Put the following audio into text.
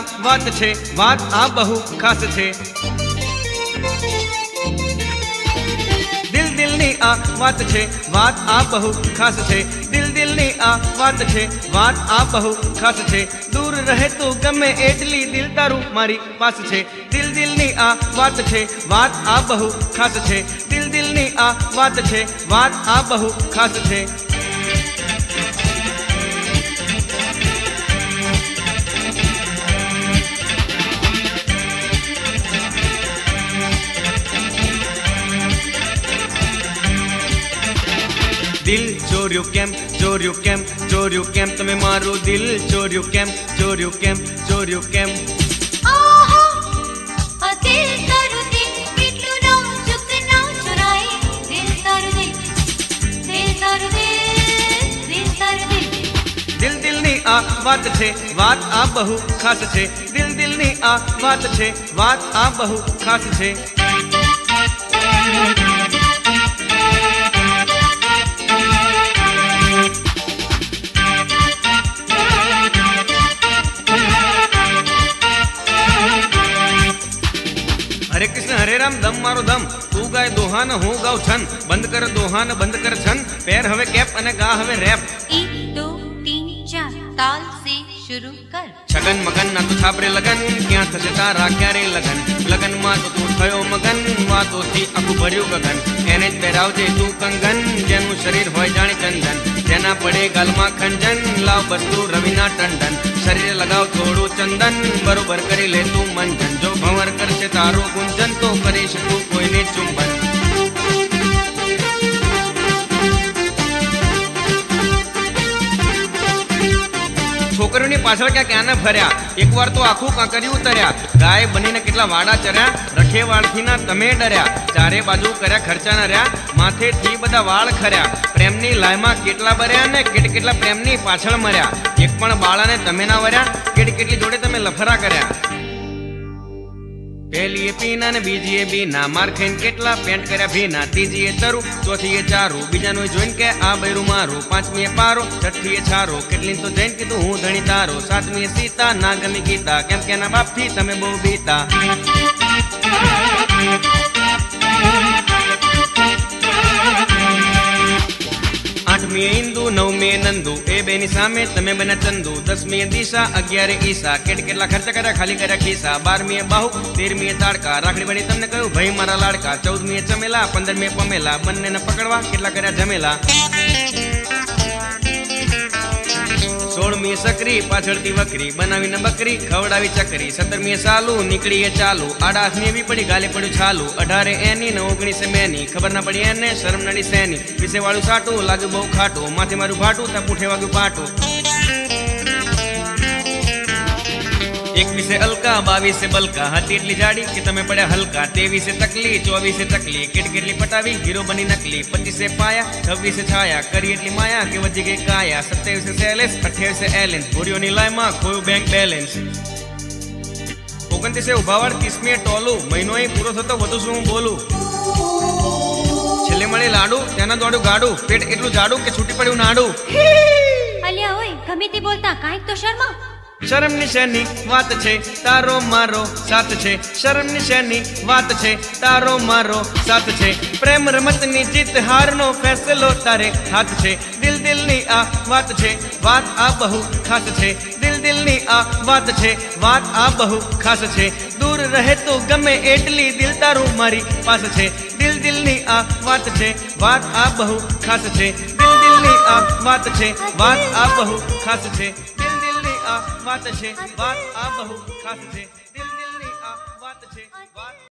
વાત છે, વાત આ બહુ ખાસ છે। દિલની આ વાત છે, વાત આ બહુ ખાસ છે। દિલની આ વાત છે, વાત આ બહુ ખાસ છે। દૂર રહે તો ગમે એટલી દિલ તારું મારી પાસ છે। દિલની આ વાત છે, વાત આ બહુ ખાસ છે। દિલની આ વાત છે, વાત આ બહુ ખાસ છે। दिल चोर्यो केम चोर्यो केम चोर्यो केम तमे मारो दिल चोर्यो केम चोर्यो केम चोर्यो केम। दिलની આ વાત છે, વાત આ બહુ ખાસ છે। દિલની આ વાત છે, વાત આ બહુ ખાસ છે। हरे कृष्ण हरे राम दम मारो दम तू गाय दोहान हूँ गाव छन। बंद कर दोहान बंद कर छन। पैर हवे कैप अने गा हवे रैप। 1 2 3 4 ताल से शुरू कर। छगन मगन ना तो छापरे लगन क्या थसे तारा क्यारे लगन। लगन मां तो तू थयो मगन वातो थी आखु भर्યું गगन। એને જ પહેરાવજે તું કંગન જેનું શરીર હોય જાણે ચંદન। જેના પડે ગાલમાં ખંજન લાવ બસ્તુ રવિના ટંડન। શરીરે લગાવ થોડું ચંદન બરોબર કરી લે તું મંજન। જો ભંવર કરશે તારો ગુંજન તો કરીશ તું કોઈને ચુંબન। છોકરીઓની પાછળ ક્યાં ફર્યા એક વાર તો આખું કાંકરિયું ઉતર્યા। ગાય બનીને કેટલા વાડા ચર્યા રખેવાળથી ના તમે ડર્યા। ચારે બાજુ કર્યા ખર્ચાના રહ્યા માથેથી બધા વાળ ખર્યા। પ્રેમની લાયમાં કેટલા બર્યા ને કેટલા પ્રેમની પાછળ મર્યા। એક પણ બાળાને તમે ના વર્યા કેટલી જોડે તમે લફરા કર્યા। પહેલીએ પીના ને બીજીએ બીના માર ખાઈને કેટલા પેન્ટ કર્યા ભીના। ત્રીજીએ તરું ચોથીએ ચારું બીજાનું જોઈને કે આ બૈરું મારું। પાંચમીએ પારો છઠ્ઠીએ છારો કેટલી તો જઈને કીધું હું ધણી તારો। સાતમીએ સીતા ના ગમી ગીતા કેમ કે એના બાપથી તમે બહુ બીતા। आठमीए इंदु नवमीए नंदु ए बेनी सामे तमे बना चंदू। 10मीए दिशा 11 ईसा કેટલા ખર્ચ કર્યા ખાલી કર્યા ખિસ્સા। 12મીએ બાહુ 13મીએ તાડકા રાખડી બની તમને કહ્યું ભાઈ મારા લાડકા। 14મીએ ચમેલા 15મીએ પમેલા બંનેને પકડવા કેટલા કર્યા જમેલા। 16મીએ સકરી પાછળથી વકરી બનાવીને બકરી ખવડાવી ચકરી। 17મીએ સાલું નીકળીએ ચાલુ આડા હાથની એવી પડી ગાલે પડ્યું છાલું। 18 એની ને 19 મેની ખબર ના પડી એને શરમ નડી સેની। 20 વાળું સાટું લાગ્યું બહુ ખાટું માથે મારું ભાટું ત્યાં પૂઠે વાગ્યું પાટું। 21 अलका 22 बलका हाथी એટલી જાડી કે તમે પડ્યા હલકા। 23 તકલી 24 તકલી કેટલી પટાવી હીરો બની નકલી। 25 પાયા 26 છાયા કરી એટલી માયા કે વધી ગઈ કાયા। 27 સેલેસ 28 એલેન્સ ભૂરીઓની લાયમાં ખોયું બેંક બેલેન્સ। 29 ઉભાવાળ 30મીએ ટોલું મહિનો અહીં પૂરો થતો વધુ શું હું બોલું। છેલ્લે મળે લાડુ ત્યાંના દોડું ગાડું પેટ એટલું જાડું કે છૂટી પડ્યું નાડું। અલ્યા ઓય ગમે તે બોલતા કાંઈક તો શર્મા। शर्म निशानी बात छे तारो मारो साथ छे। शर्म निशानी बात छे तारो मारो साथ छे। प्रेम रमतनी जीत हारनो फैसलो तारे हाथ छे। दिलनी आ बात छे बात आ बहु खास छे। दिलनी आ बात छे बात आ बहु खास छे। दूर रहे तो गमे एटली दिल तारू मारी पास छे। दिलनी आ बात छे बात आ बहु खास छे। दिलनी आ बात छे बात आ बहु खास छे। बात छे बात आ बहु खास छे। दिलनी आ बात छे बात